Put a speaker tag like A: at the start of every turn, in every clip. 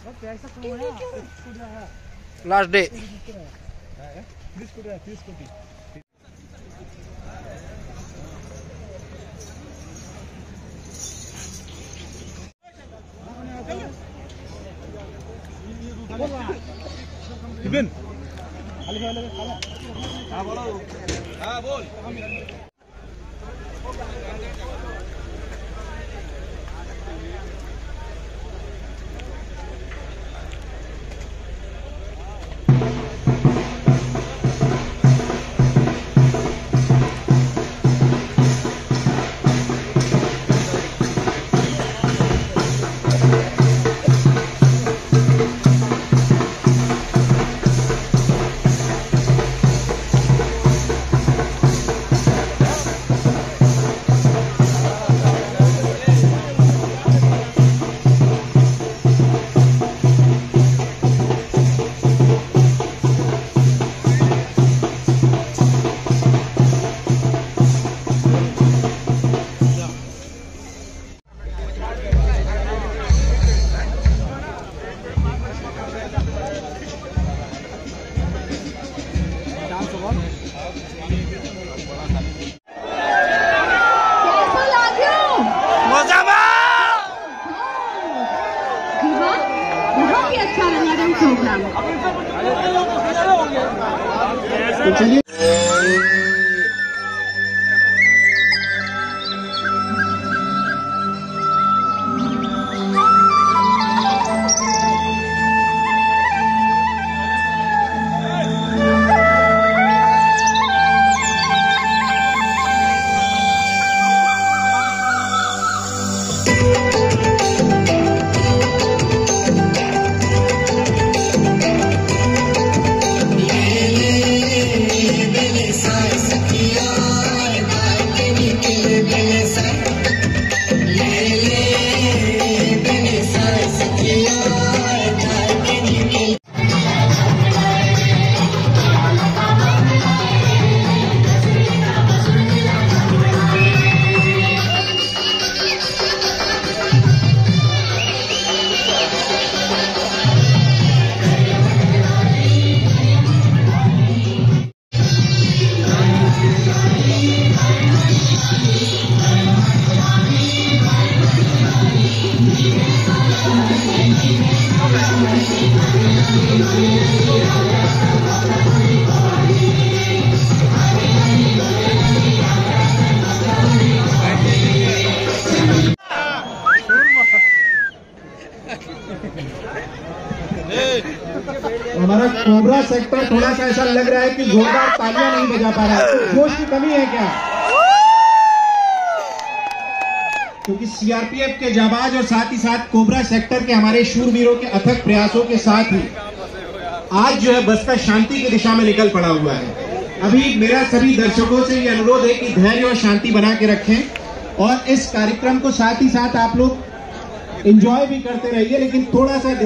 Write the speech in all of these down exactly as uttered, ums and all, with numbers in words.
A: Last day
B: Bipin हाँ बोलो हाँ बोल
C: तो चलिए हमारा कोबरा सेक्टर थोड़ा सा ऐसा लग रहा है कि जोरदार तालियां नहीं बजा पा रहा है। जोश की कमी है क्या? क्योंकि सीआरपीएफ के जाबाज और साथ ही साथ कोबरा सेक्टर के हमारे शूरवीरों के अथक प्रयासों के साथ ही आज जो है बसपा शांति की दिशा में निकल पड़ा हुआ है। अभी मेरा सभी दर्शकों से ये अनुरोध है कि धैर्य और शांति बना के रखें और इस कार्यक्रम को साथ ही साथ आप लोग एंजॉय भी करते रहिए, लेकिन थोड़ा सा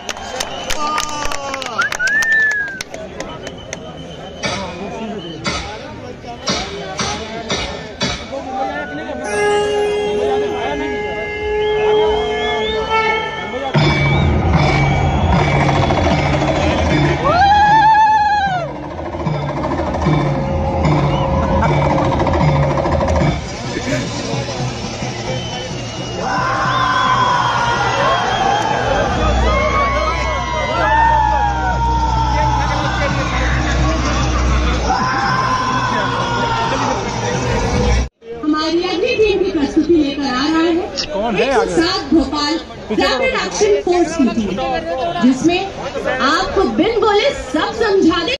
D: साथ भोपाल रैपिड एक्शन फोर्स की थी, जिसमें आपको बिन बोले सब समझा दे।